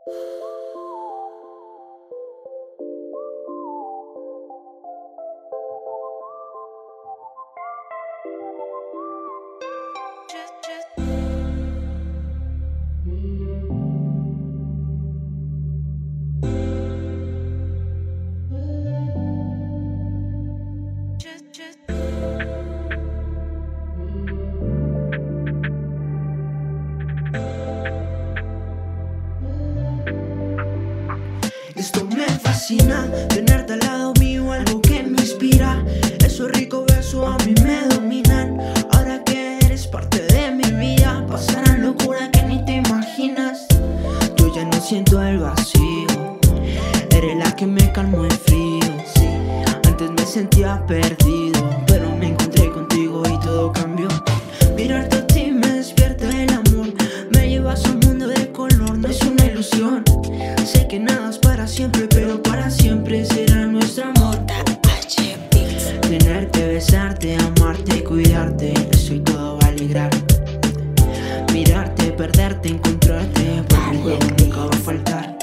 Esto me fascina, tenerte al lado mío, algo que me inspira. Esos ricos besos a mí me dominan. Ahora que eres parte de mi vida, pasarán locuras que ni te imaginas. Yo ya no siento el vacío, eres la que me calmó el frío. Sí, antes me sentía perdido, pero me encontré contigo y todo cambió. Mirarte a ti me despierta el amor, me llevas a un mundo de color, no es una ilusión. Sé que nada es para siempre, pero para siempre será nuestro amor. Tenerte, besarte, amarte, cuidarte, eso y todo va a alegrar. Mirarte, perderte, encontrarte, porque el juego nunca va a faltar.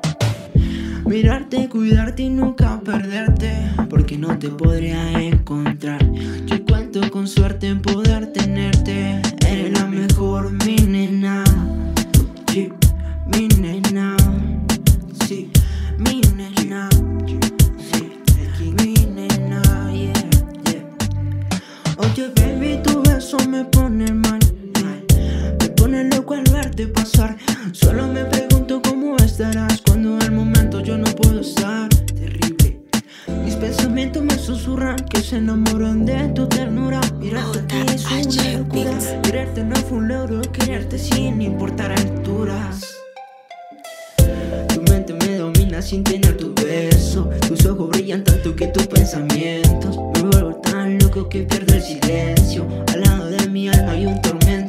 Mirarte, cuidarte y nunca perderte, porque no te podría encontrar. Yo cuento con suerte en poder tenerte. Eres la mejor, mi nena. Sí, mi nena. Sí, mi nena. Sí, mi nena, yeah, yeah. Oye, baby, tu beso me pone mal. Me pone loco al verte pasar. Solo me pregunto cómo estarás cuando al momento yo no puedo estar. Terrible. Mis pensamientos me susurran que se enamoran de tu ternura. Mirarte a ti es una locura. Quererte no fue un logro, quererte sin importar alturas. Tu mente me domina sin tener tu beso. Tus ojos brillan tanto que tus pensamientos. Me vuelvo tan loco que pierdo el silencio. Al lado de mi alma hay un tormento.